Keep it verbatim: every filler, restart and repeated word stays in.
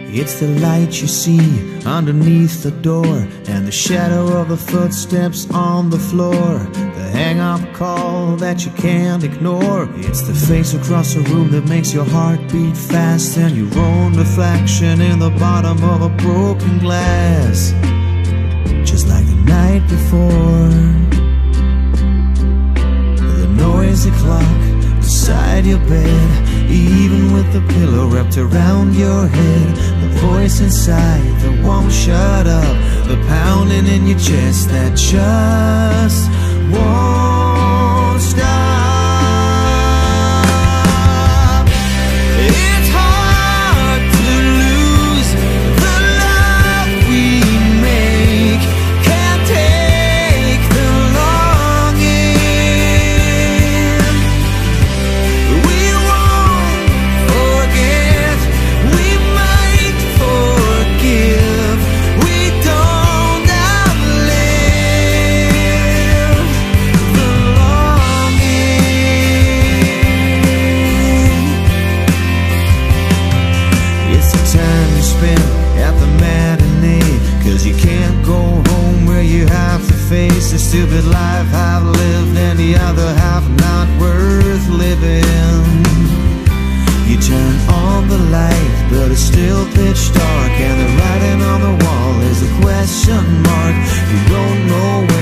It's the light you see underneath the door, and the shadow of the footsteps on the floor, the hang-up call that you can't ignore. It's the face across the room that makes your heart beat fast, and your own reflection in the bottom of a broken glass, just like the night before. The noisy clock beside your bed, even with the pillow wrapped around your head, the voice inside that won't shut up, the pounding in your chest that just won't stop. It's hard to lose the love we make, can't take the longing. We won't forget, we might forgive, we don't outlive the longing. It's the time you spend at the matinee, 'cause you can't go home where you have to face the stupid life I've lived and the other half not worth living. You turn on the light, but it's still pitch dark, and the writing on the wall is a question mark. You don't know where